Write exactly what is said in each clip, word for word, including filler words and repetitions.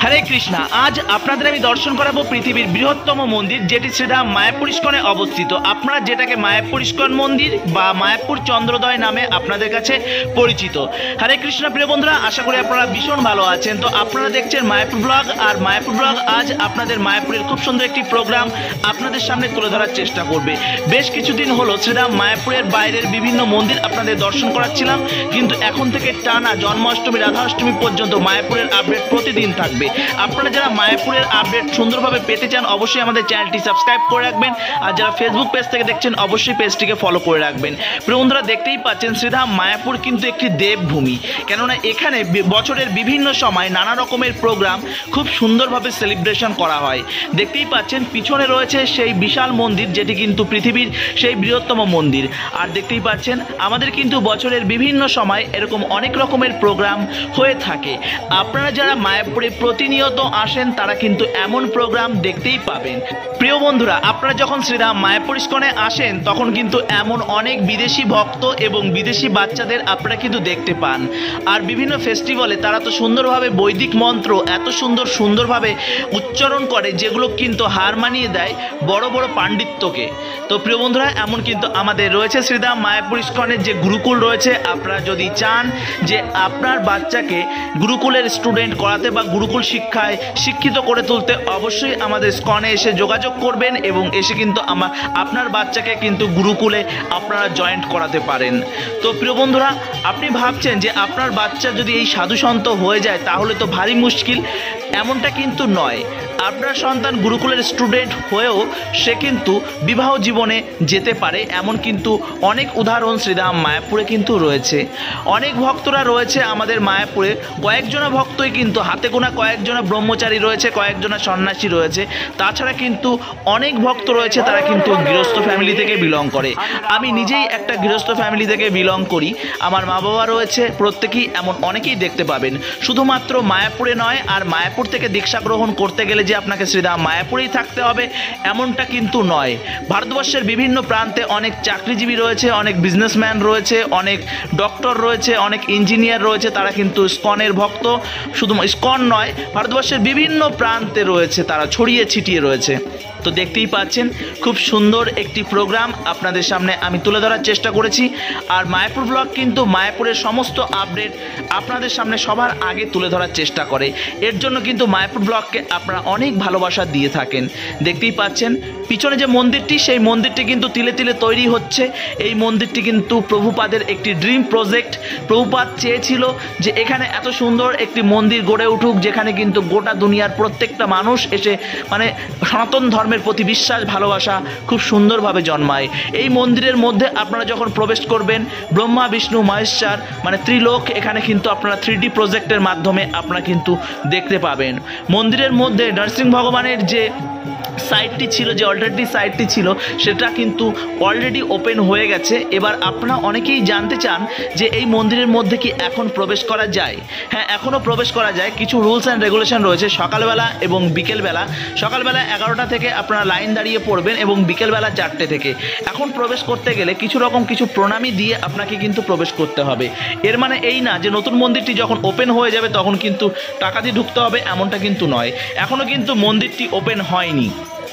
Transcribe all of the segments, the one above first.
হরে কৃষ্ণা। আজ আপনাদের আমি দর্শন করাবো পৃথিবীর বৃহত্তম মন্দির, যেটি শ্রীধাম মায়াপুর ইস্কনে অবস্থিত। আপনারা যেটাকে মায়াপুর ইস্কন মন্দির বা মায়াপুর চন্দ্রোদয় নামে আপনাদের কাছে পরিচিত। হরে কৃষ্ণ প্রিয় বন্ধুরা, আশা করি আপনারা ভীষণ ভালো আছেন। তো আপনারা দেখছেন মায়াপুর ব্লগ, আর মায়াপুর ব্লগ আজ আপনাদের মায়াপুরের খুব সুন্দর একটি প্রোগ্রাম আপনাদের সামনে তুলে ধরার চেষ্টা করবে। বেশ কিছুদিন হলো শ্রীধাম মায়াপুরের বাইরের বিভিন্ন মন্দির আপনাদের দর্শন করাচ্ছিলাম, কিন্তু এখন থেকে টানা জন্মাষ্টমী রাধাষ্টমী পর্যন্ত মায়াপুরের আপডেট প্রতিদিন থাকবে। আপনারা যারা মায়াপুরের আপডেট সুন্দরভাবে পেতে চান অবশ্যই আমাদের চ্যানেলটি সাবস্ক্রাইব করে রাখবেন, আর যারা ফেসবুক পেজ থেকে দেখছেন অবশ্যই পেজটিকে ফলো করে রাখবেন। প্রিয় বন্ধুরা, দেখতেই পাচ্ছেন শ্রীধাম মায়াপুর কিন্তু একটি দেবভূমি, কেননা এখানে বছরের বিভিন্ন সময় নানা রকমের প্রোগ্রাম খুব সুন্দরভাবে সেলিব্রেশন করা হয়। দেখতেই পাচ্ছেন পিছনে রয়েছে সেই বিশাল মন্দির, যেটি কিন্তু পৃথিবীর সেই বৃহত্তম মন্দির। আর দেখতেই পাচ্ছেন আমাদের কিন্তু বছরের বিভিন্ন সময় এরকম অনেক রকমের প্রোগ্রাম হয়ে থাকে। আপনারা যারা মায়াপুরে প্রতিনিয়ত আসেন তারা কিন্তু এমন প্রোগ্রাম দেখতেই পাবেন। প্রিয় বন্ধুরা, আপনারা যখন শ্রীধাম মায়াপুর ইস্কনে আসেন তখন কিন্তু এমন অনেক বিদেশি ভক্ত এবং বিদেশি বাচ্চাদের আপনারা কিন্তু দেখতে পান। আর বিভিন্ন ফেস্টিভ্যালে তারা তো সুন্দরভাবে বৈদিক মন্ত্র এত সুন্দর সুন্দরভাবে উচ্চারণ করে, যেগুলো কিন্তু হার মানিয়ে দেয় বড় বড় পাণ্ডিত্যকে। তো প্রিয় বন্ধুরা, এমন কিন্তু আমাদের রয়েছে শ্রীধাম মায়াপুর ইস্কনের যে গুরুকুল রয়েছে। আপনারা যদি চান যে আপনার বাচ্চাকে গুরুকুলের স্টুডেন্ট করাতে বা গুরুকুল শিক্ষায় শিক্ষিত করে তুলতে, অবশ্যই আমাদের স্কনে এসে যোগাযোগ করবেন এবং এসে কিন্তু আমার আপনার বাচ্চাকে কিন্তু গুরুকুলে আপনারা জয়েন্ট করাতে পারেন। তো প্রিয় বন্ধুরা, আপনি ভাবছেন যে আপনার বাচ্চা যদি এই সাধুসন্ত হয়ে যায় তাহলে তো ভারী মুশকিল। এমনটা কিন্তু নয়। আপনার সন্তান গুরুকুলের স্টুডেন্ট হয়েও সে কিন্তু বিবাহ জীবনে যেতে পারে, এমন কিন্তু অনেক উদাহরণ শ্রীধাম মায়াপুরে কিন্তু রয়েছে। অনেক ভক্তরা রয়েছে আমাদের মায়াপুরে, কয়েকজনা ভক্তই কিন্তু হাতে গোনা কয়েকজনা ব্রহ্মচারী রয়েছে, কয়েকজনা সন্ন্যাসী রয়েছে। তাছাড়া কিন্তু অনেক ভক্ত রয়েছে তারা কিন্তু গৃহস্থ ফ্যামিলি থেকে বিলং করে। আমি নিজেই একটা গৃহস্থ ফ্যামিলি থেকে বিলং করি। আমার মা বাবা রয়েছে, প্রত্যেকেই এমন অনেকেই দেখতে পাবেন। শুধুমাত্র মায়াপুরে নয়, আর মায়াপুর থেকে দীক্ষা গ্রহণ করতে গেলে যে আপনাকে শ্রীধাম মায়াপুরেই থাকতে হবে এমনটা কিন্তু নয়। ভারতবর্ষের বিভিন্ন প্রান্তে অনেক চাকরিজীবী রয়েছে, অনেক বিজনেসম্যান রয়েছে, অনেক ডক্টর রয়েছে, অনেক ইঞ্জিনিয়ার রয়েছে, তারা কিন্তু ইস্কনের ভক্ত। শুধু ইস্কন নয়, ভারতবর্ষের বিভিন্ন প্রান্তে রয়েছে, তারা ছড়িয়ে ছিটিয়ে রয়েছে। তো দেখতেই পাচ্ছেন খুব সুন্দর একটি প্রোগ্রাম আপনাদের সামনে আমি তুলে ধরার চেষ্টা করেছি। আর মায়াপুর ব্লগ কিন্তু মায়াপুরের সমস্ত আপডেট আপনাদের সামনে সবার আগে তুলে ধরার চেষ্টা করে। এর জন্য কিন্তু মায়াপুর ব্লগকে আপনারা অনেক ভালোবাসা দিয়ে থাকেন। দেখতেই পাচ্ছেন পিছনে যে মন্দিরটি, সেই মন্দিরটি কিন্তু তিলে তিলে তৈরি হচ্ছে। এই মন্দিরটি কিন্তু প্রভুপাদের একটি ড্রিম প্রজেক্ট। প্রভুপাদ চেয়েছিল যে এখানে এত সুন্দর একটি মন্দির গড়ে উঠুক, যেখানে কিন্তু গোটা দুনিয়ার প্রত্যেকটা মানুষ এসে মানে সনাতন ধর্মের প্রতি বিশ্বাস ভালোবাসা খুব সুন্দরভাবে জন্মায়। এই মন্দিরের মধ্যে আপনারা যখন প্রবেশ করবেন, ব্রহ্মা বিষ্ণু মহেশ্বর মানে ত্রিলোক এখানে কিন্তু আপনারা থ্রি ডি প্রজেক্টের মাধ্যমে আপনারা কিন্তু দেখতে পাবেন। মন্দিরের মধ্যে নরসিংহ ভগবানের যে সাইটটি ছিল, যে অলরেডি সাইটটি ছিল, সেটা কিন্তু অলরেডি ওপেন হয়ে গেছে। এবার আপনারা অনেকেই জানতে চান যে এই মন্দিরের মধ্যে কি এখন প্রবেশ করা যায়? হ্যাঁ, এখনও প্রবেশ করা যায়। কিছু রুলস অ্যান্ড রেগুলেশন রয়েছে। সকালবেলা এবং বিকেলবেলা, সকালবেলা এগারোটা থেকে আপনারা লাইন দাঁড়িয়ে পড়বেন এবং বিকেলবেলা চারটে থেকে। এখন প্রবেশ করতে গেলে কিছু রকম কিছু প্রণামী দিয়ে আপনাকে কিন্তু প্রবেশ করতে হবে। এর মানে এই না যে নতুন মন্দিরটি যখন ওপেন হয়ে যাবে তখন কিন্তু টাকা দিয়ে ঢুকতে হবে, এমনটা কিন্তু নয়। এখনও কিন্তু মন্দিরটি ওপেন হয়নি।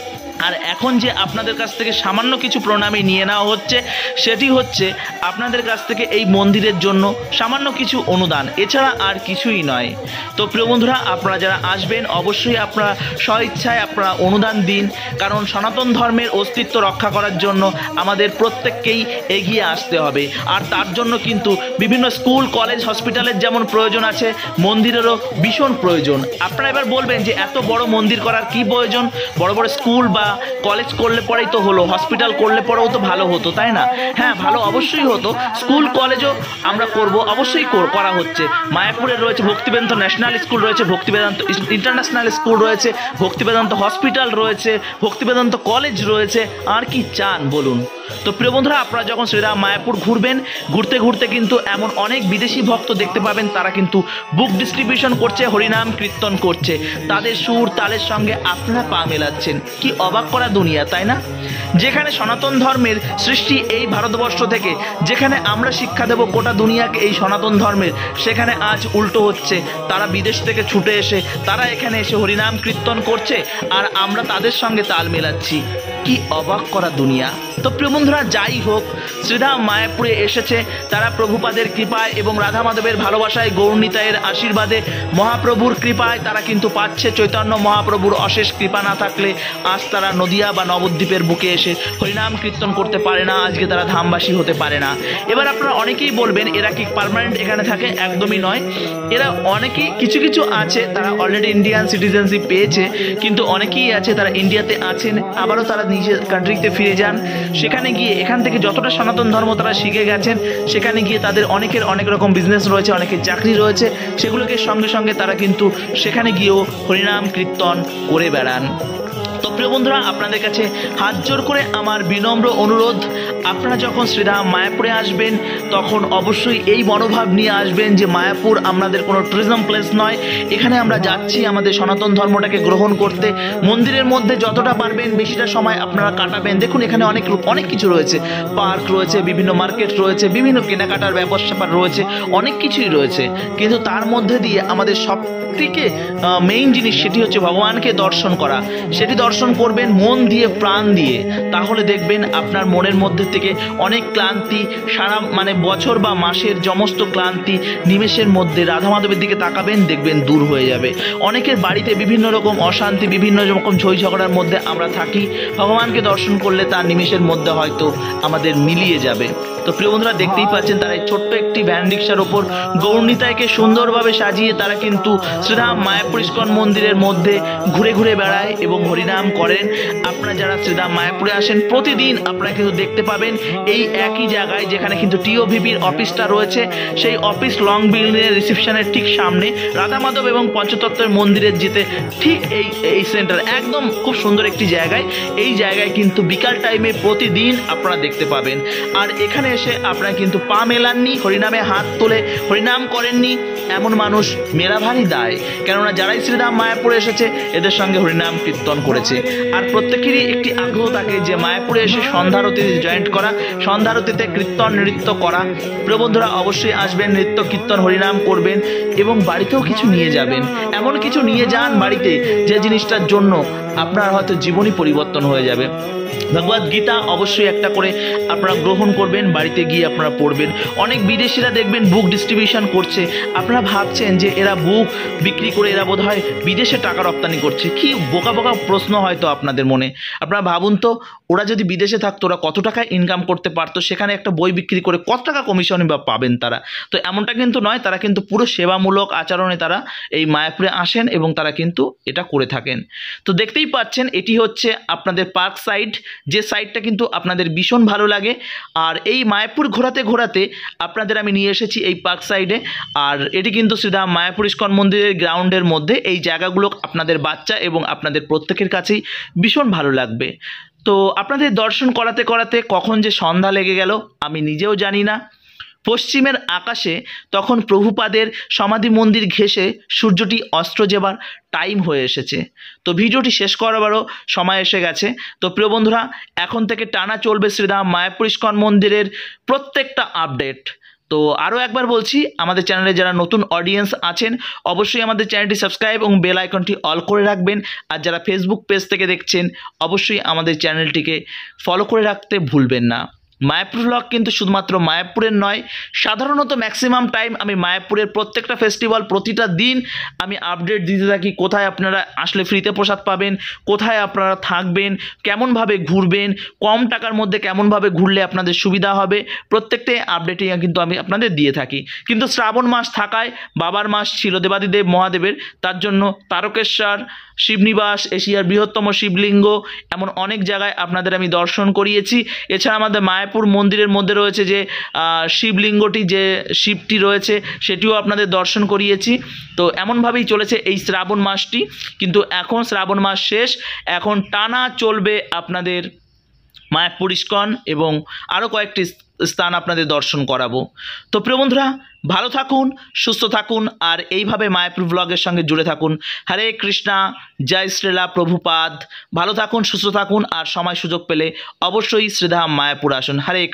আর এখন যে আপনাদের কাছ থেকে সামান্য কিছু প্রণামী নিয়ে নেওয়া হচ্ছে, সেটি হচ্ছে আপনাদের কাছ থেকে এই মন্দিরের জন্য সামান্য কিছু অনুদান, এছাড়া আর কিছুই নয়। তো প্রিয় বন্ধুরা, আপনারা যারা আসবেন অবশ্যই আপনারা স্বইচ্ছায় আপনারা অনুদান দিন, কারণ সনাতন ধর্মের অস্তিত্ব রক্ষা করার জন্য আমাদের প্রত্যেককেই এগিয়ে আসতে হবে। আর তার জন্য কিন্তু বিভিন্ন স্কুল কলেজ হসপিটালের যেমন প্রয়োজন আছে, মন্দিরেরও ভীষণ প্রয়োজন। আপনারা এবার বলবেন যে এত বড় মন্দির করার কি প্রয়োজন? বড় বড় স্কুল বা কলেজ করলে পরেই তো হলো, হসপিটাল করলে পরেও তো ভালো হতো, তাই না? হ্যাঁ, ভালো অবশ্যই হতো। স্কুল কলেজও আমরা করব, অবশ্যই করা হচ্ছে। মায়াপুরে রয়েছে ভক্তিবেদান্ত ন্যাশনাল স্কুল রয়েছে, ভক্তিবেদান্ত ইন্টারন্যাশনাল স্কুল রয়েছে, ভক্তিবেদান্ত হসপিটাল রয়েছে, ভক্তিবেদান্ত কলেজ রয়েছে। আর কি চান বলুন? তো প্রিয় বন্ধুরা, আপনারা যখন শ্রীধাম মায়াপুর ঘুরবেন, ঘুরতে ঘুরতে কিন্তু এমন অনেক বিদেশি ভক্ত দেখতে পাবেন, তারা কিন্তু বুক ডিস্ট্রিবিউশন করছে, হরিনাম কীর্তন করছে, তাদের সুর তালের সঙ্গে আপনারা পা মেলাচ্ছেন। কি অবাক করা দুনিয়া, তাই না? যেখানে সনাতন ধর্মের সৃষ্টি এই ভারতবর্ষ থেকে, যেখানে আমরা শিক্ষা দেব গোটা দুনিয়াকে এই সনাতন ধর্মের, সেখানে আজ উল্টো হচ্ছে। তারা বিদেশ থেকে ছুটে এসে তারা এখানে এসে হরিনাম কীর্তন করছে, আর আমরা তাদের সঙ্গে তাল মেলাচ্ছি। কি অবাক করা দুনিয়া। তো প্রিয় বন্ধুরা, যাই হোক, শ্রীধাম মায়াপুরে এসেছে তারা প্রভুপাদের কৃপায় এবং রাধা মাধবের ভালোবাসায়, গৌরনীতায়ের আশীর্বাদে, মহাপ্রভুর কৃপায় তারা কিন্তু পাচ্ছে। চৈতন্য মহাপ্রভুর অশেষ কৃপা না থাকলে আজ তারা নদিয়া বা নবদ্বীপের বুকে এসে হরিনাম কীর্তন করতে পারে না, আজকে তারা ধামবাসী হতে পারে না। এবার আপনারা অনেকেই বলবেন, এরা কি পার্মানেন্ট এখানে থাকে? একদমই নয়। এরা অনেকেই, কিছু কিছু আছে তারা অলরেডি ইন্ডিয়ান সিটিজেনশিপ পেয়েছে, কিন্তু অনেকেই আছে তারা ইন্ডিয়াতে আছেন, আবারও তারা নিজের কান্ট্রিতে ফিরে যান। সেখানে গিয়ে এখান থেকে যতটা সনাতন ধর্ম তারা শিখে গেছেন, সেখানে গিয়ে তাদের অনেকের অনেক রকম বিজনেস রয়েছে, অনেকের চাকরি রয়েছে, সেগুলোকে সঙ্গে সঙ্গে তারা কিন্তু সেখানে গিয়েও হরিনাম কীর্তন করে বেড়ান। তো প্রিয় বন্ধুরা, আপনাদের কাছে হাত জোর করে আমার বিনম্র অনুরোধ, আপনারা যখন শ্রীধাম মায়াপুরে আসবেন তখন অবশ্যই এই মনোভাব নিয়ে আসবেন যে মায়াপুর আমাদের কোনো ট্যুরিজম প্লেস নয়, এখানে আমরা যাচ্ছি আমাদের সনাতন ধর্মটাকে গ্রহণ করতে। মন্দিরের মধ্যে যতটা পারবেন বেশিটা সময় আপনারা কাটাবেন। দেখুন, এখানে অনেক অনেক কিছু রয়েছে, পার্ক রয়েছে, বিভিন্ন মার্কেট রয়েছে, বিভিন্ন কেনাকাটার ব্যবসা রয়েছে, অনেক কিছুই রয়েছে, কিন্তু তার মধ্যে দিয়ে আমাদের সব থেকে মেইন জিনিস সেটি হচ্ছে ভগবানকে দর্শন করা। সেটি দর্শন করবেন মন দিয়ে, প্রাণ দিয়ে, তাহলে দেখবেন আপনার মনের মধ্যে থেকে অনেক ক্লান্তি, সারা মানে বছর বা মাসের সমস্ত ক্লান্তি নিমেষের মধ্যে রাধা মাধবের দিকে তাকাবেন, দেখবেন দূর হয়ে যাবে। অনেকের বাড়িতে বিভিন্ন রকম অশান্তি, বিভিন্ন রকম ঝই ঝগড়ার মধ্যে আমরা থাকি, ভগবানকে দর্শন করলে তার নিমেষের মধ্যে হয়তো আমাদের মিলিয়ে যাবে। তো প্রিয় বন্ধুরা, দেখতেই পাচ্ছেন তারা এই ছোট্ট একটি ভ্যান রিক্সার ওপর গৌরনীতায়কে সুন্দরভাবে সাজিয়ে তারা কিন্তু শ্রীধাম মায়াপুর ইস্কন মন্দিরের মধ্যে ঘুরে ঘুরে বেড়ায় এবং হরিনাম করেন। আপনারা যারা শ্রীধাম মায়াপুরে আসেন প্রতিদিন আপনারা কিন্তু দেখতে পাবেন এই একই জায়গায়, যেখানে কিন্তু টিওভিপির অফিসটা রয়েছে, সেই অফিস লং বিল্ডিংয়ের রিসেপশনের ঠিক সামনে রাধা মাধব এবং পঞ্চতত্ত্বের মন্দিরের যেতে ঠিক এই এই সেন্টার, একদম খুব সুন্দর একটি জায়গায়। এই জায়গায় কিন্তু বিকাল টাইমে প্রতিদিন আপনারা দেখতে পাবেন। আর এখানে এসে আপনারা কিন্তু পা মেলাননি, হরিনামে হাত তোলে হরিনাম করেননি, এমন মানুষ মেলা ভারী দায়। কেননা যারাই শ্রীধাম মায়াপুরে এসেছে এদের সঙ্গে হরিনাম কীর্তন করেছে। আর প্রত্যেকেরই একটি আগ্রহ থাকে যে মায়াপুরে এসে সন্ধ্যারতিতে জয়েন্ট করা, সন্ধ্যারতিতে কীর্তন নৃত্য করা। প্রিয় বন্ধুরা, অবশ্যই আসবেন, নৃত্য কীর্তন হরিনাম করবেন এবং বাড়িতেও কিছু নিয়ে যাবেন। এমন কিছু নিয়ে যান বাড়িতে যে জিনিসটার জন্য আপনার হয়তো জীবনই পরিবর্তন হয়ে যাবে। ভগবদ গীতা অবশ্যই একটা করে আপনারা গ্রহণ করবেন, বাড়িতে গিয়ে আপনারা পড়বেন। অনেক বিদেশিরা দেখবেন বুক ডিস্ট্রিবিউশন করছে, আপনারা ভাবছেন যে এরা বুক বিক্রি করে এরা বোধ হয় বিদেশে টাকা রপ্তানি করছে। কি বোকা বোকা প্রশ্ন হয়তো আপনাদের মনে। আপনারা ভাবুন তো, ওরা যদি বিদেশে থাকতো ওরা কত টাকা ইনকাম করতে পারতো, সেখানে একটা বই বিক্রি করে কত টাকা কমিশন বা পাবেন তারা। তো এমনটা কিন্তু নয়, তারা কিন্তু পুরো সেবামূলক আচরণে তারা এই মায়াপুরে আসেন এবং তারা কিন্তু এটা করে থাকেন। তো দেখতেই পাচ্ছেন এটি হচ্ছে আপনাদের পার্ক সাইড, যে সাইডটা কিন্তু আপনাদের ভীষণ ভালো লাগে। আর এই মায়াপুর ঘোরাতে ঘোরাতে আপনাদের আমি নিয়ে এসেছি এই পার্ক সাইডে। আর এটি কিন্তু শ্রীধাম মায়াপুর ইস্কন মন্দিরের গ্রাউন্ডের মধ্যে। এই জায়গাগুলো আপনাদের বাচ্চা এবং আপনাদের প্রত্যেকের কাছেই ভীষণ ভালো লাগবে। তো আপনাদের দর্শন করাতে করাতে কখন যে সন্ধ্যা লেগে গেল আমি নিজেও জানি না। পশ্চিমের আকাশে তখন প্রভুপাদের সমাধি মন্দির ঘেঁষে সূর্যটি অস্ত যাবার টাইম হয়ে এসেছে। তো ভিডিওটি শেষ করবারও সময় এসে গেছে। তো প্রিয় বন্ধুরা, এখন থেকে টানা চলবে শ্রীধাম মায়াপুর ইস্কন মন্দিরের প্রত্যেকটা আপডেট। তো আরও একবার বলছি, আমাদের চ্যানেলে যারা নতুন অডিয়েন্স আছেন অবশ্যই আমাদের চ্যানেলটি সাবস্ক্রাইব এবং বেল আইকনটি অল করে রাখবেন। আর যারা ফেসবুক পেজ থেকে দেখছেন অবশ্যই আমাদের চ্যানেলটিকে ফলো করে রাখতে ভুলবেন না। মায়াপুর ব্লগ কিন্তু শুধুমাত্র মায়াপুরের নয়, সাধারণত ম্যাক্সিমাম টাইম আমি মায়াপুরের প্রত্যেকটা ফেস্টিভ্যাল প্রতিটা দিন আমি আপডেট দিতে থাকি। কোথায় আপনারা আসলে ফ্রিতে প্রসাদ পাবেন, কোথায় আপনারা থাকবেন, কেমনভাবে ঘুরবেন, কম টাকার মধ্যে কেমনভাবে ঘুরলে আপনাদের সুবিধা হবে, প্রত্যেকটাই আপডেটই কিন্তু আমি আপনাদের দিয়ে থাকি। কিন্তু শ্রাবণ মাস থাকায়, বাবার মাস ছিল দেবাদিদেব মহাদেবের, তার জন্য তারকেশ্বর, শিবনিবাস, এশিয়ার বৃহত্তম শিবলিঙ্গ, এমন অনেক জায়গায় আপনাদের আমি দর্শন করিয়েছি। এছাড়া আমাদের মায়াপুর মন্দিরের মধ্যে রয়েছে যে শিবলিঙ্গটি, যে শিবটি রয়েছে সেটিও আপনাদের দর্শন করিয়েছি। তো এমনভাবেই চলেছে এই শ্রাবণ মাসটি। কিন্তু এখন শ্রাবণ মাস শেষ, এখন টানা চলবে আপনাদের মায়াপুর ইস্কন এবং আরও কয়েকটি স্থান আপনাদের দর্শন করাবো। তো প্রিয় বন্ধুরা, ভালো থাকুন, সুস্থ থাকুন, আর এইভাবে মায়াপুর ব্লগের সঙ্গে জুড়ে থাকুন। হরে কৃষ্ণা, জয় শ্রীলা প্রভুপাদ। ভালো থাকুন, সুস্থ থাকুন, আর সময় সুযোগ পেলে অবশ্যই শ্রীধাম মায়াপুর আসুন। হরে